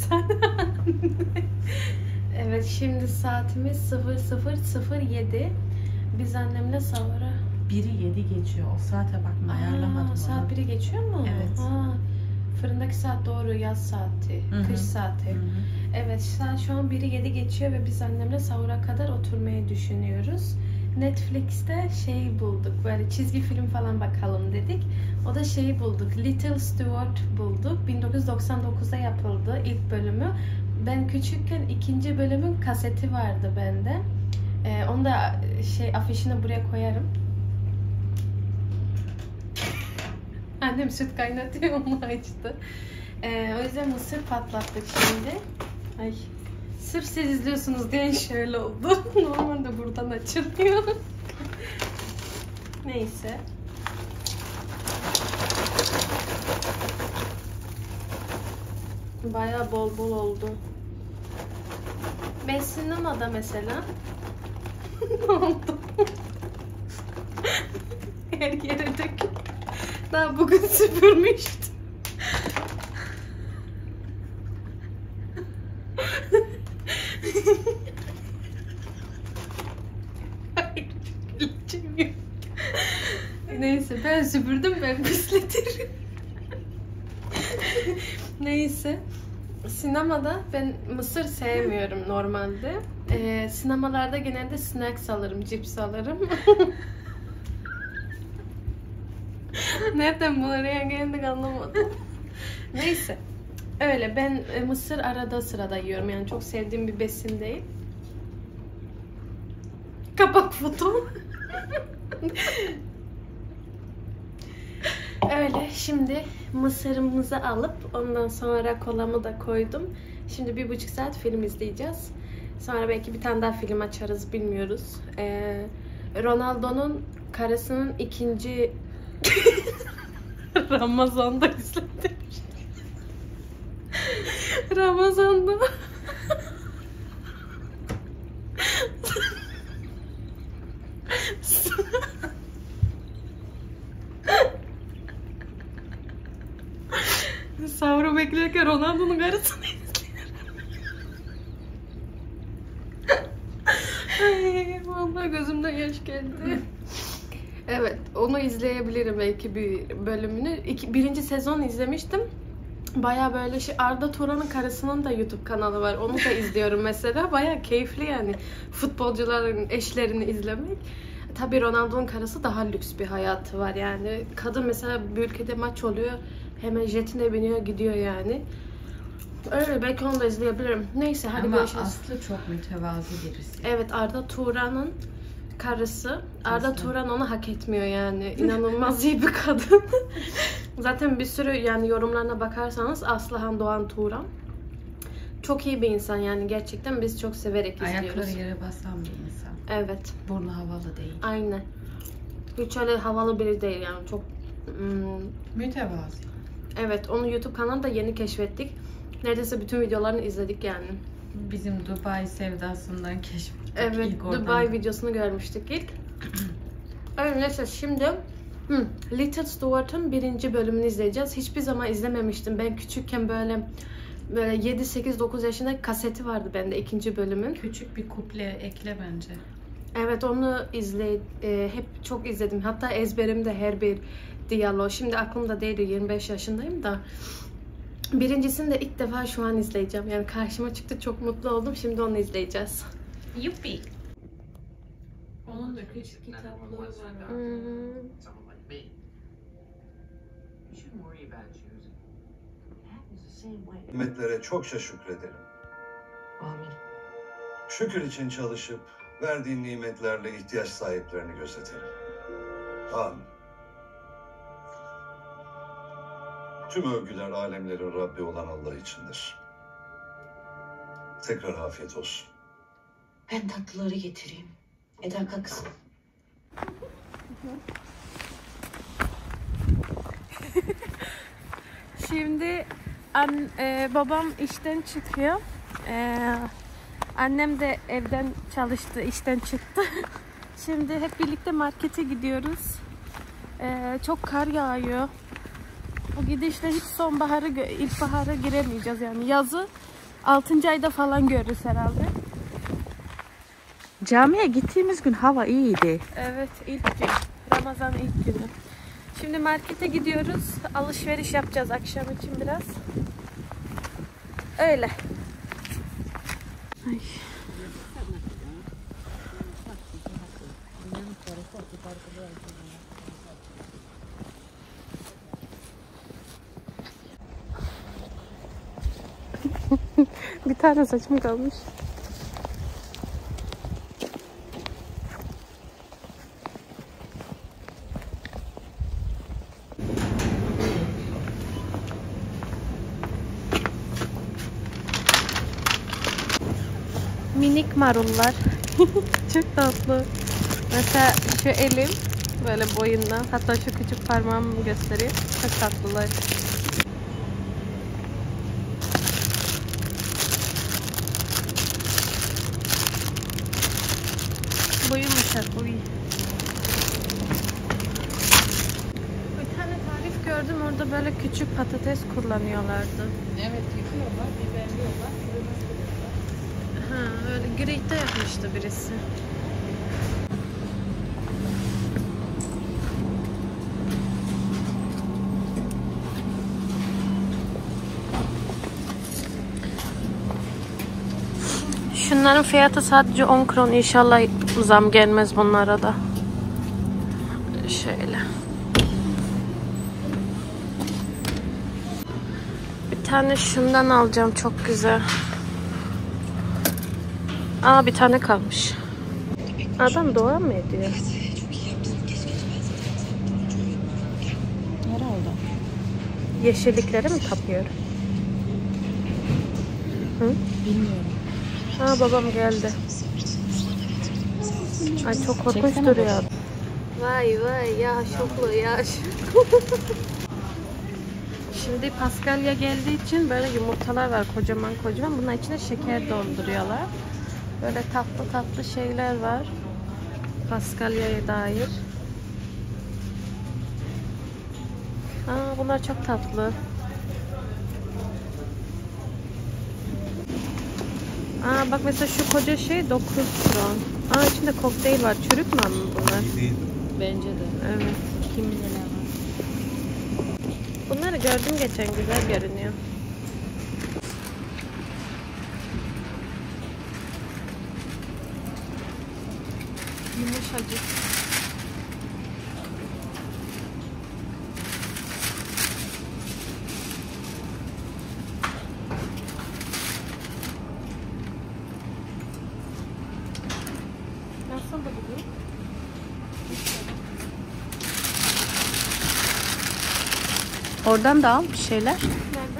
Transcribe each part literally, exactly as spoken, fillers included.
sen. Evet, şimdi saatimiz sıfır sıfır sıfır yedi. Biz annemle sahura. biri yedi geçiyor. O saate bakma, ayarlamadım. Aa, saat biri geçiyor mu? Evet. Aa, fırındaki saat doğru, yaz saati, Hı-hı. kış saati. Hı-hı. Evet, saat şu an biri yedi geçiyor ve biz annemle sahura kadar oturmayı düşünüyoruz. Netflix'te şey bulduk, böyle çizgi film falan bakalım dedik. O da şeyi bulduk, Little Stewart bulduk. bin dokuz yüz doksan dokuzda yapıldı ilk bölümü. Ben küçükken ikinci bölümün kaseti vardı bende. Ee, onu da şey afişini buraya koyarım. Annem süt kaynatıyor, onu açtı. Ee, o yüzden mısır patlattık şimdi. Ay. Sırf siz izliyorsunuz diye şöyle oldu. Normalde buradan açılıyor. Neyse. Bayağı bol bol oldu. Ben sinemada mesela ne oldu? Her yere döküp daha bugün süpürmüştüm. Hayır, güleceğim. Neyse, ben süpürdüm, ben pisletirim. Neyse. Sinemada ben mısır sevmiyorum normalde. Ee, sinemalarda genelde snacks alırım, cips alırım. Nereden buraya geldik anlamadım. Neyse. Öyle, ben mısır arada sırada yiyorum. Yani çok sevdiğim bir besin değil. Kapak foto. Öyle, şimdi mısırımızı alıp ondan sonra kolamı da koydum. Şimdi bir buçuk saat film izleyeceğiz. Sonra belki bir tane daha film açarız, bilmiyoruz. Ee, Ronaldo'nun karısının ikinci Ramazan'da izledim. Ramazan'da Sahuru beklerken Ronaldo'nun karısını izliyorum. Ay, vallahi gözümden yaş geldi. Evet, onu izleyebilirim belki bir bölümünü. İki, birinci sezon izlemiştim. Baya böyle şey, Arda Turan'ın karısının da YouTube kanalı var. Onu da izliyorum mesela. Baya keyifli yani futbolcuların eşlerini izlemek. Tabii Ronaldo'nun karısı daha lüks bir hayatı var yani. Kadın mesela bir ülkede maç oluyor. Hemen jetine biniyor, gidiyor yani. Öyle, belki onu da izleyebilirim. Neyse, hadi ama görüşürüz. Aslı çok mütevazı birisi. Evet, Arda Turan'ın karısı. Arda Aslı. Turan onu hak etmiyor yani. İnanılmaz iyi bir kadın. Zaten bir sürü yani yorumlarına bakarsanız Aslıhan Doğan Turan. Çok iyi bir insan yani, gerçekten biz çok severek izliyoruz. Ayakları yere basan bir insan. Evet. Burnu havalı değil. Aynen. Hiç öyle havalı biri değil yani, çok hmm, mütevazı. Evet, onu YouTube kanalı da yeni keşfettik. Neredeyse bütün videolarını izledik yani. Bizim Dubai sevdasından keşfettik. Evet, ilk oradan. Dubai videosunu görmüştük ilk. Öyle, neyse şimdi hmm, Little Stewart'ın birinci bölümünü izleyeceğiz. Hiçbir zaman izlememiştim. Ben küçükken böyle böyle yedi sekiz dokuz yaşında kaseti vardı bende ikinci bölümün. Küçük bir kuple ekle bence. Evet, onu izle e, hep çok izledim. Hatta ezberimde her bir diyalog. Şimdi aklımda değil, yirmi beş yaşındayım da. Birincisini de ilk defa şu an izleyeceğim. Yani karşıma çıktı, çok mutlu oldum. Şimdi onu izleyeceğiz. Yuppi. Onun da küçük kitapları var. Hmm. Nimetlere çokça şükredelim. Amin. Şükür için çalışıp verdiğin nimetlerle ihtiyaç sahiplerini gözetelim. Amin. Tüm övgüler alemlerin Rabbi olan Allah içindir. Tekrar afiyet olsun. Ben tatlıları getireyim. Eda kalk kızım. Şimdi an, e, babam işten çıkıyor. E, annem de evden çalıştı, işten çıktı. Şimdi hep birlikte markete gidiyoruz. E, çok kar yağıyor. Bu gidişle hiç sonbaharı, ilkbahara giremeyeceğiz yani. Yazı altıncı ayda falan görürüz herhalde. Camiye gittiğimiz gün hava iyiydi. Evet, ilk gün. Ramazan ilk günü. Şimdi markete gidiyoruz. Alışveriş yapacağız akşam için biraz. Öyle. Ay. Bir tane saçım kalmış. Minik marullar. Çok tatlı. Mesela şu elim böyle boyundan, hatta şu küçük parmağımı göstereyim. Çok tatlılar. Bu yumuşak, bu iyi. Bir tane tarif gördüm, orada böyle küçük patates kullanıyorlardı. Evet, yıkıyorlar, biberliyorlar. Ha, öyle grate yapmıştı birisi. Şunların fiyatı sadece on kron. İnşallah zam gelmez bunlara da. Şöyle. Bir tane şundan alacağım, çok güzel. Aa, bir tane kalmış. Adam dua mı ediyor? Herhalde. Yeşillikleri mi tapıyor? Hı? Bilmiyorum. Aa, babam geldi. Ay, çok korkunç Çeksene duruyor. Vay vay ya, şoklu yaş. Şimdi Paskalya geldiği için böyle yumurtalar var, kocaman kocaman. Bunun içine şeker dolduruyorlar. Böyle tatlı tatlı şeyler var. Paskalya'ya dair. Aa, bunlar çok tatlı. Aa, bak mesela şu koca şey dokuz kron. Aa, içinde kokteyl var. Çürük mü bunlar? Bence de. Evet. Kim bilir ne var. Bunları gördüm geçen, güzel görünüyor. Yumuşacık. Nasıl da bugün? Oradan da al bir şeyler. Nerede?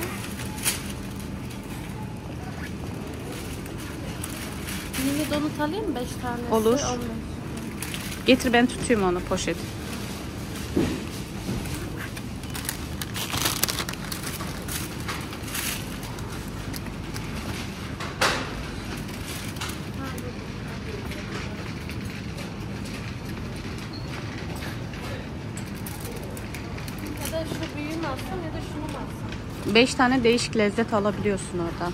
Mini donut alayım mı? beş tanesi. Olur. on beş. Getir, ben tutayım onu, poşet. Ya da şu büyüğü mü alsam ya da şunu mu alsam? Beş tane değişik lezzet alabiliyorsun oradan.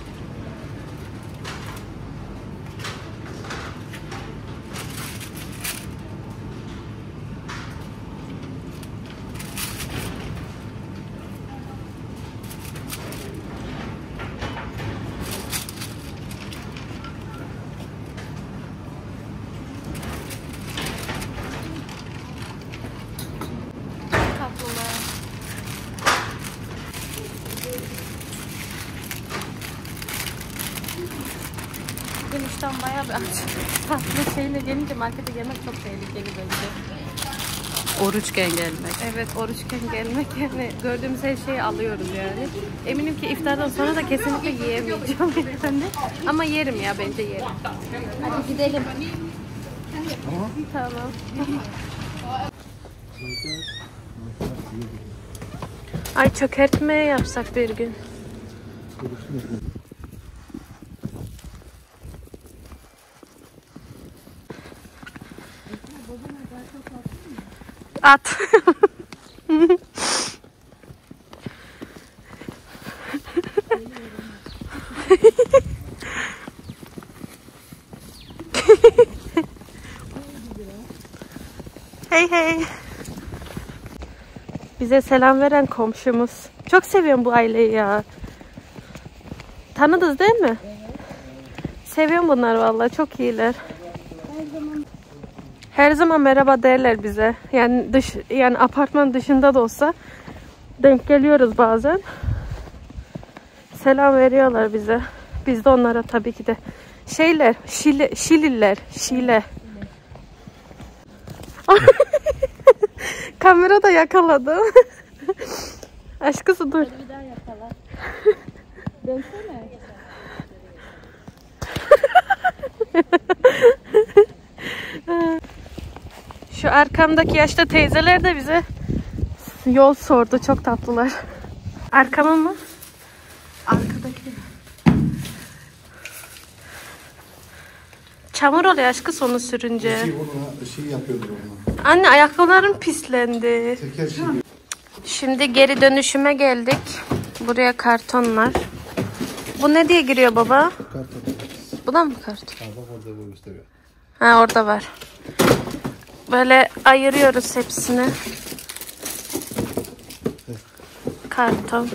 Tatlılar. Bugün işten bayağı bir aç. Tatlı şeyle gelince markete gelmek çok tehlikeli bence. Oruçken gelmek. Evet, oruçken gelmek ve gördüğümüz her şeyi alıyoruz yani. Eminim ki iftardan sonra da kesinlikle yiyemeyeceğim yani. Ama yerim ya, bence yerim. Hadi gidelim. Tamam. Ay, çökertme yapsak bir gün. At. Hey hey. Bize selam veren komşumuz. Çok seviyorum bu aileyi ya. Tanıdınız değil mi? Evet. Seviyorum bunlar vallahi, çok iyiler. Her zaman Her zaman merhaba derler bize. Yani dış yani apartman dışında da olsa denk geliyoruz bazen. Selam veriyorlar bize. Biz de onlara tabii ki de. Şeyler, Şili, Şililler, Şile. Kamera da yakaladı. Aşkısı dur. Hadi bir daha yakala. Dönsene. Şu arkamdaki yaşlı teyzeler de bize yol sordu. Çok tatlılar. Arkamın mı? Arkadaki. Çamur oluyor aşkı onu sürünce. Şey, onu, şey yapıyordur onu. Anne ayaklarım pislendi. Teker şey. Şimdi geri dönüşüme geldik. Buraya kartonlar. Bu ne diye giriyor baba? Karton. Bu da mı karton? Ha, bak orada bu gösteriyor. Ha, orada var. Böyle ayırıyoruz hepsini. Karton.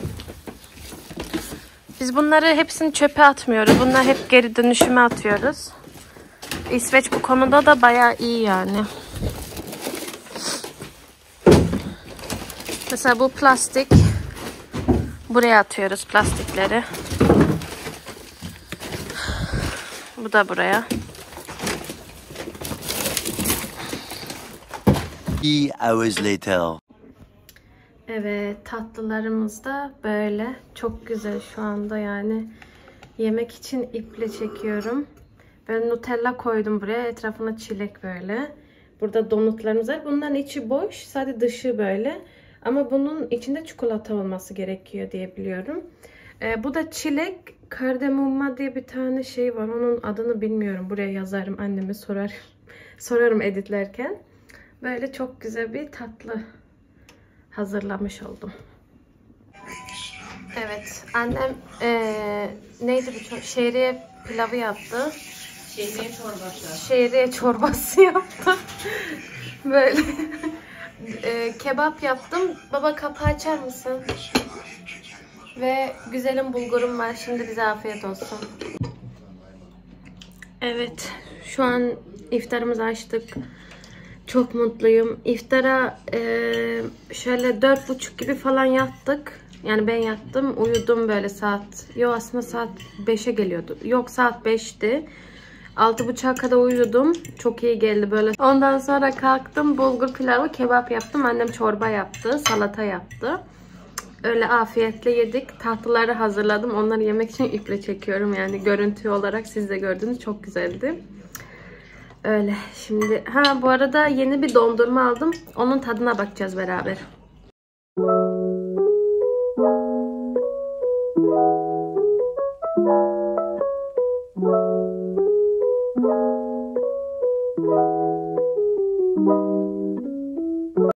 Biz bunları hepsini çöpe atmıyoruz. Bunları hep geri dönüşüme atıyoruz. İsveç bu konuda da bayağı iyi yani. Mesela bu plastik. Buraya atıyoruz plastikleri. Bu da buraya. Three hours later. Evet, tatlılarımız da böyle. Çok güzel şu anda yani. Yemek için iple çekiyorum. Ben Nutella koydum buraya. Etrafına çilek böyle. Burada donutlarımız var. Bunların içi boş. Sadece dışı böyle. Ama bunun içinde çikolata olması gerekiyor diye biliyorum. Ee, bu da çilek. Kardemomma diye bir tane şey var. Onun adını bilmiyorum. Buraya yazarım. Anneme sorar. Sorarım editlerken. Böyle çok güzel bir tatlı hazırlamış oldum. Evet. Annem ee, neydi bu? Şehriye pilavı yaptı. Şehriye çorbası. Şehriye çorbası yaptı. Böyle e, kebap yaptım. Baba kapağı açar mısın? Ve güzelim bulgurum var. Şimdi bize afiyet olsun. Evet. Şu an iftarımızı açtık. Çok mutluyum. İftara e, şöyle dört buçuk gibi falan yattık. Yani ben yattım. Uyudum böyle saat. Yok aslında saat beşe geliyordu. Yok saat beşti. altı buçuğa kadar uyudum. Çok iyi geldi böyle. Ondan sonra kalktım. Bulgur pilavı, kebap yaptım. Annem çorba yaptı. Salata yaptı. Öyle afiyetle yedik. Tatlıları hazırladım. Onları yemek için iple çekiyorum. Yani görüntü olarak siz de gördünüz. Çok güzeldi. Öyle. Şimdi ha bu arada yeni bir dondurma aldım. Onun tadına bakacağız beraber. Thank you.